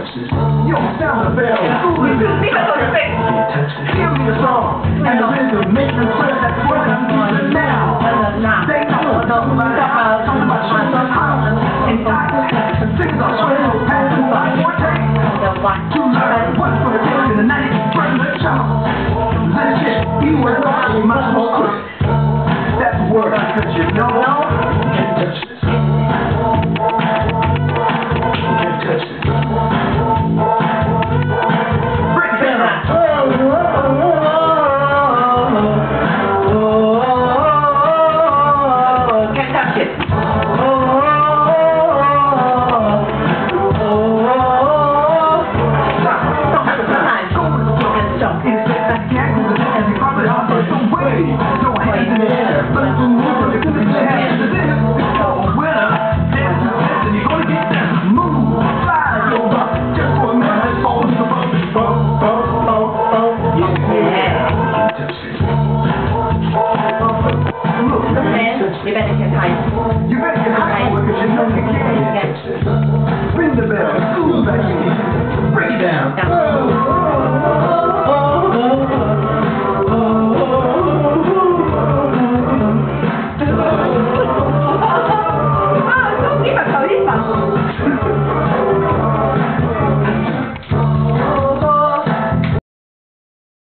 You don't sound the bell. Give me a song and the rhythm make me sweat. That's what I'm doing now. They know talking about and things are sweating passing by forte. To learn what's for the day in the night. Bring the child. Legit, you were not much more quick. That's the word, cause you know can't touch this. Can't touch this. Break it down. Can't touch it. You better get high.